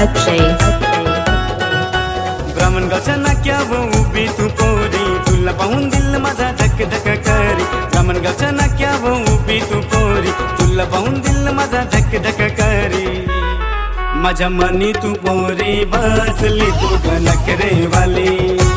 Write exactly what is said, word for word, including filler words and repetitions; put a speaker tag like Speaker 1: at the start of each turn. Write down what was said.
Speaker 1: अक्षय
Speaker 2: ब्राह्मणगावच्या नाक्यावर उभी तू पोरी, तुला पाहून दिल माझा धक धक करी. ब्राह्मणगावच्या नाक्यावर उभी तू पोरी, तुला पाहून दिल माझा धक धक करी. माझ्या मनी तू पोरी बसली तू नखरे वाली.